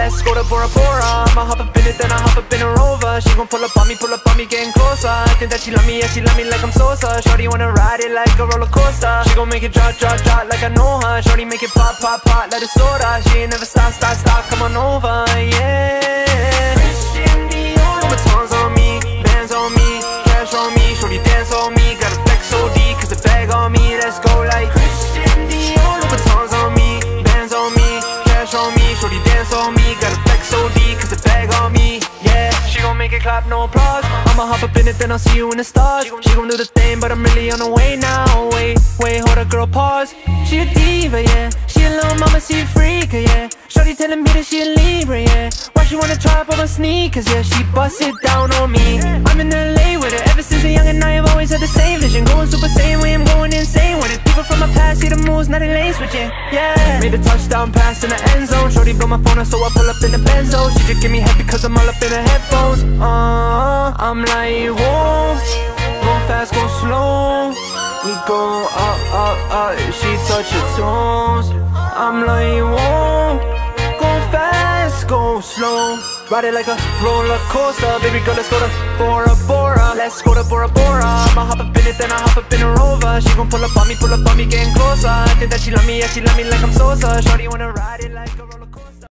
Let's go to Bora Bora. I'ma hop up in it, then I hop up in a Rover. She gon' pull up on me, getting closer. I think that she love me, yeah, she love me like I'm Sosa. Shorty wanna ride it like a roller coaster. She gon' make it drop, drop, drop like I know her. Shorty make it pop, pop, pop like a soda. She ain't never stop, stop, stop, come on over, yeah. Christian Dior, Louboutins on me, bands on me, cash on me. Shorty dance on me, gotta flex OD, cause the bag on me. Let's go like Christian Dior, Louboutins on me, bands on me, cash on me. Shorty dance on me, gotta flex OD, cause the bag on me, yeah. She gon' make it clap, no applause. I'ma hop up in it, then I'll see you in the stars. She gon' do the thing, but I'm really on the way now. Wait, hold up, girl, pause. She a diva, yeah. She a little mama, she a freak, yeah. Shorty telling me that she a Libra, yeah. Why she wanna try up on my sneakers, yeah. She bust it down on me. I'm in LA with her ever since a young and I have always had the same vision. Going super same way, I'm going insane with it. People from my past see the moves, now they lane switching, yeah. Made a touchdown pass in the end zone. Shorty blow my phone up, so I pull up in the Benzo. She just give me head because I'm all up in her headphones. I'm like, whoa, go fast, go slow. We go up, up, up, she touch your toes. I'm like, whoa, go fast, go slow. Ride it like a roller coaster. Baby girl, let's go to Bora Bora. Let's go to Bora Bora. I'ma hop up in it, then I hop up in a Rover. She gon' pull up on me, getting closer. I think that she love me, yeah, she love me like I'm Sosa. Shorty wanna ride it like a roller coaster.